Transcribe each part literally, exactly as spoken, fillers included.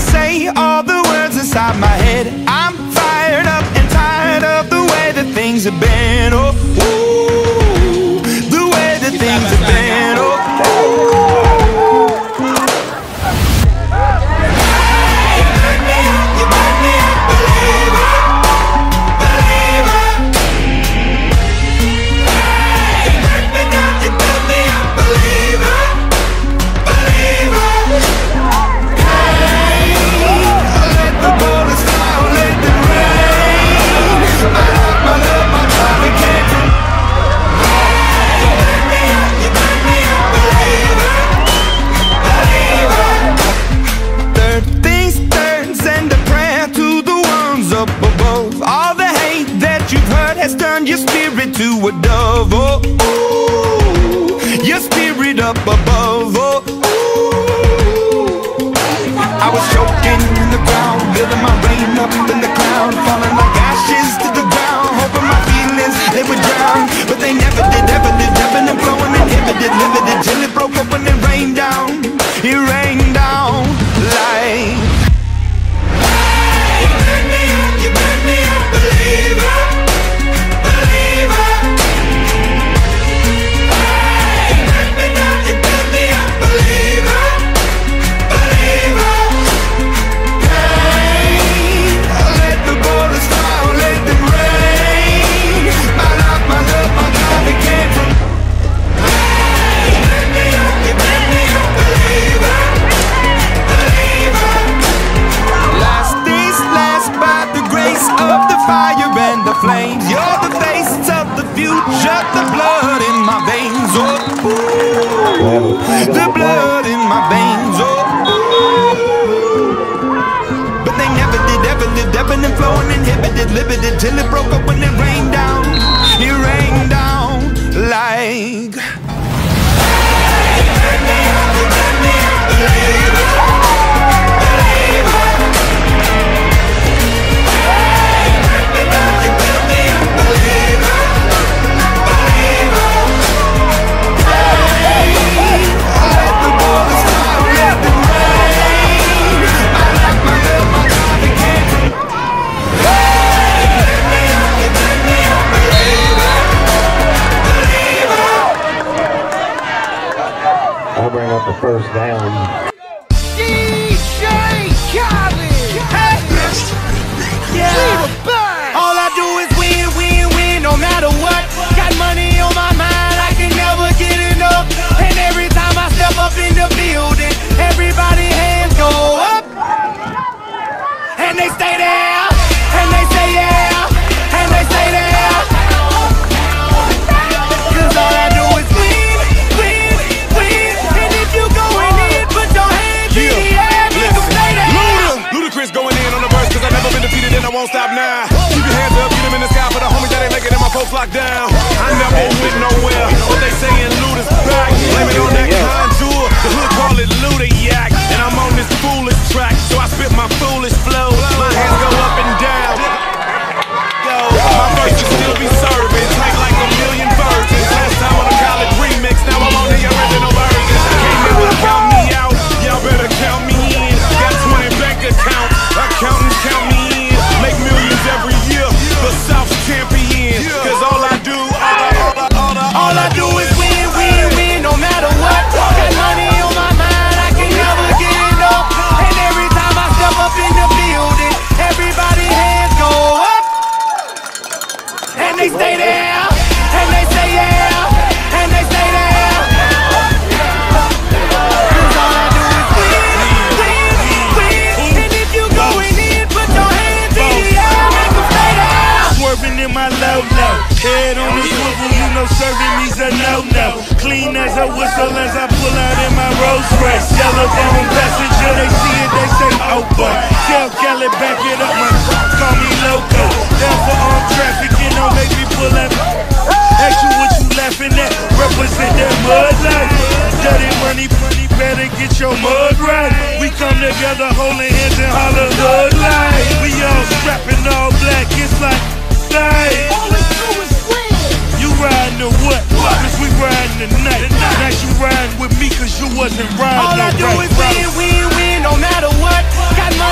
say all the words inside my head. I'm fired up and tired of the way that things have been. Oh, ooh, the way that things have been. Oh, ooh. Your spirit to a dove, oh, ooh, your spirit up above, oh, ooh. I was choking in the ground, building my rain up in the cloud, falling like ashes to the ground, hoping my feelings, they would drown, but they never did, ever did, ebbing and flowing, inhibited, limited, till it broke up when it rained down, it rained down like. Hey, you burn me up, you burn me up, believer. Flames, you're the face of the future, the blood in my veins, oh, ooh, the blood in my veins, oh, ooh. But they never did, ever lived, ebbing and flowing, inhibited, limited, till it broke up when it rained down, it rained down like. Hey, turn me up, turn me up, believer, believer. I'll bring up the first down. D J Khaled! Hey! Yeah! All I do is win, win, win, no matter what. Got money on my mind, I can never get enough. And every time I step up in the building, everybody hands go up. And they stay there, and they say yeah, and they stay there. Cause all I do is win, win, win. And if you going in, put your hands in the air, make them stay there. Luda, Ludacris going in on the verse, cause I never been defeated and I won't stop now. Keep your hands up, get them in the sky for the homies that ain't making it, my folks locked down. I never went nowhere, what they saying Luda's back. Blame it on that contour, the hood call it Luda Yak. And I'm on this foolish track, so I spit my foolish flow. My hands go up and down. Yo, my verses still be serving, tight like a million virgins. Last time on a college remix, now I'm on the original version. Can't never count me out, y'all better count me in. Got twenty bank accounts, accountants count me in. Make millions every year, the South's champion. Cause all I do, all I, all I, all I, all I do is win, win, win, no matter what. Got money on my mind, I can never get enough. And every time I step up in the building, everybody hands go up. And they stay there, and they say yeah, and they stay there. Cause all I do is win, win, win. And if you going in, put your hands in the air, make them stay there. Swerving in my low-low, head on the swivel, you know serving me's a no-no. Clean as a whistle as I pull out in my Rolls Royce. Yellow down passenger, they see it, they say oh boy. Tell Kelly back it up, my call me loco. Down for armed traffic, you know, make me pull up. Ask you what you laughing at, represent that mud life. Dirty money, money, better get your mud right. We come together holding hands and holler hood life. We all strapping all black, it's like night. All we do is win. You riding or what? Cause we riding tonight. Now you riding with me cause you wasn't riding. All I do right, is win, win, win, no matter what. Got money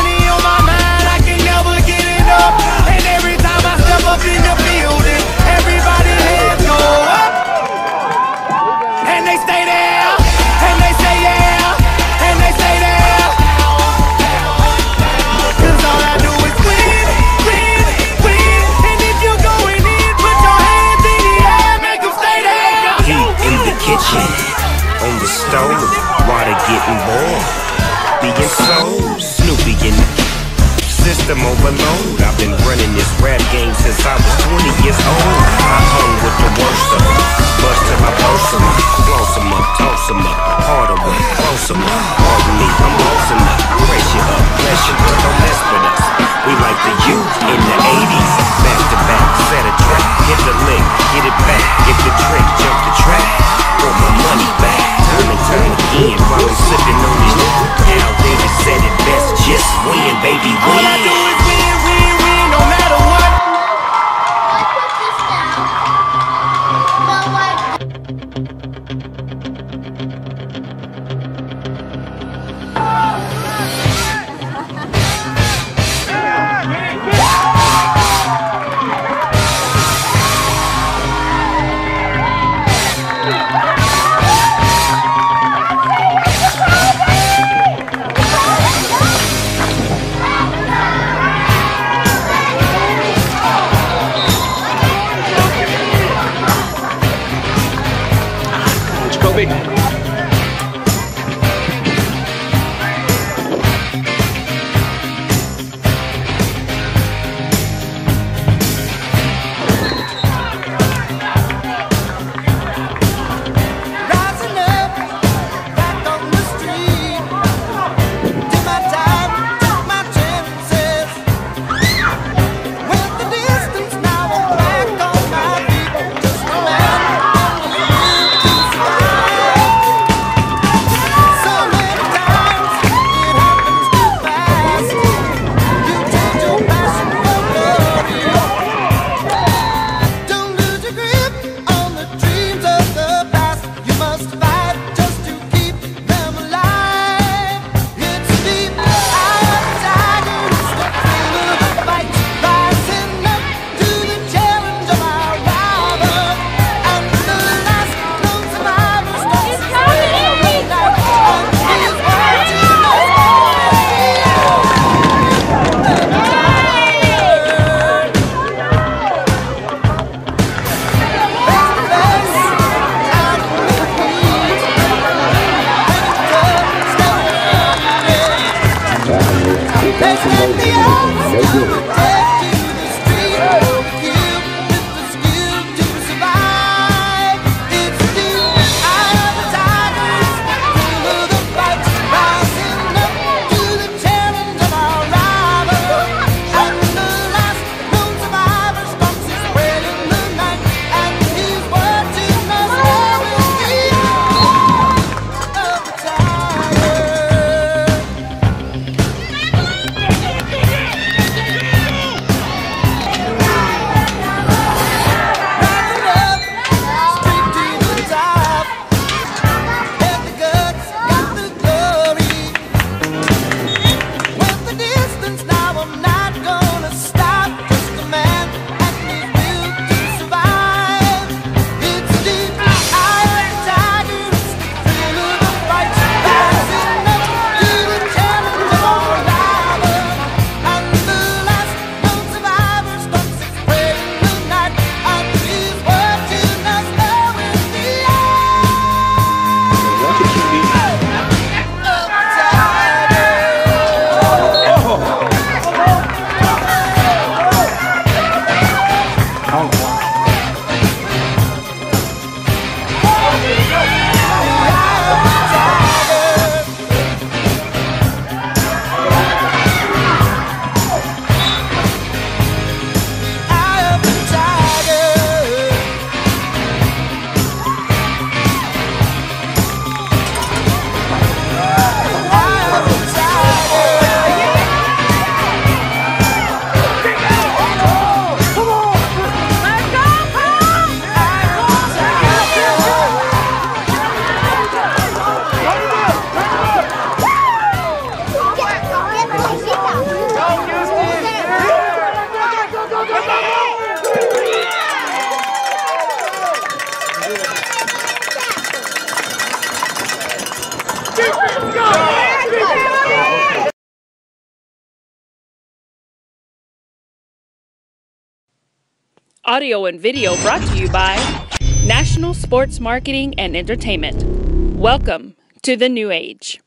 alone. I've been running this rap game since I was twenty years old. I hung with the worst of them, bust till I post them up, floss them up, toss them up, harder way, close them up. Pardon me, I'm bossing up, pressure up, pressure up, don't mess with us. We like the youth in the eighties, back to back, set a track, hit the lick, get it back, get the trick, jump the track, throw my money back, time and time again, while I'm sipping on this. Al Davis said it best, just win, baby, win. All I do is win, win, win, no matter what. Audio and video brought to you by National Sports Marketing and Entertainment. Welcome to the new age.